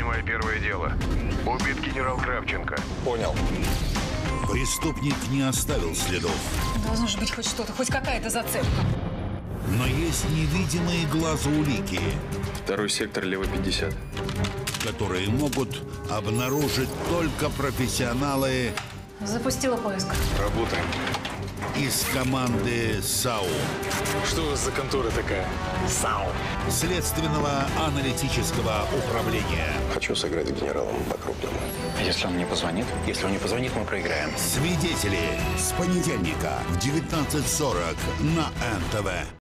Принимай первое дело. Убит генерал Кравченко. Понял. Преступник не оставил следов. Должно же быть хоть что-то, хоть какая-то зацепка. Но есть невидимые глазу улики, Второй сектор, лево 50. которые могут обнаружить только профессионалы Запустила поиск. Работаем. из команды САУ. Что у вас за контора такая? САУ. Следственного аналитического управления. Хочу сыграть с генералом по-крупному. Если он не позвонит? Если он не позвонит, мы проиграем. Свидетели с понедельника в 19:40 на НТВ.